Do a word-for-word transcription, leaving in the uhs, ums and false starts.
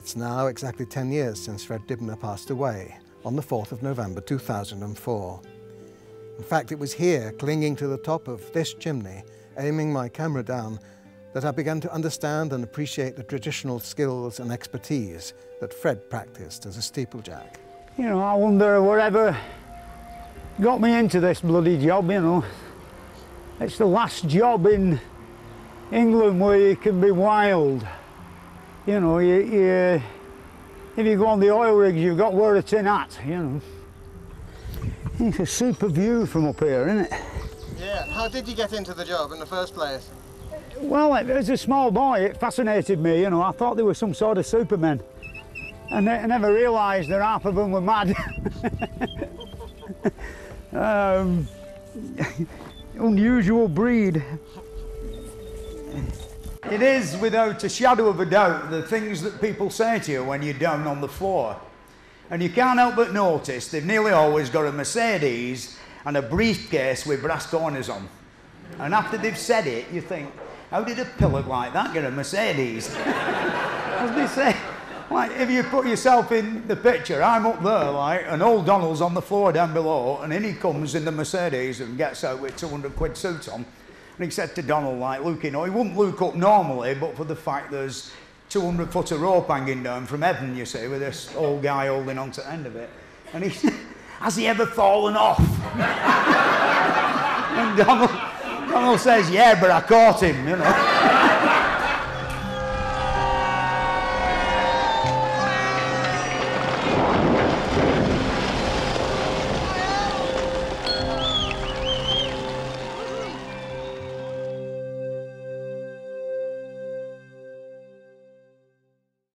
It's now exactly ten years since Fred Dibnah passed away, on the fourth of November two thousand four. In fact, it was here, clinging to the top of this chimney, aiming my camera down, that I began to understand and appreciate the traditional skills and expertise that Fred practiced as a steeplejack. You know, I wonder whatever got me into this bloody job, you know. It's the last job in England where you can be wild. You know, you, you, if you go on the oil rigs, you've got to wear a tin hat, you know. It's a super view from up here, isn't it? Yeah. How did you get into the job in the first place? Well, as a small boy, it fascinated me, you know. I thought they were some sort of supermen. And I never realised that half of them were mad. um, unusual breed. It is, without a shadow of a doubt, the things that people say to you when you're down on the floor. And you can't help but notice they've nearly always got a Mercedes and a briefcase with brass corners on. And after they've said it, you think, how did a pillock like that get a Mercedes? As they say, like, if you put yourself in the picture, I'm up there, like, and old Donald's on the floor down below, and in he comes in the Mercedes and gets out with two hundred quid suit on. And he said to Donald, like, look, you know, he wouldn't look up normally, but for the fact there's two hundred foot of rope hanging down from heaven, you see, with this old guy holding on to the end of it. And he said, has he ever fallen off? And Donald, Donald says, yeah, but I caught him, you know.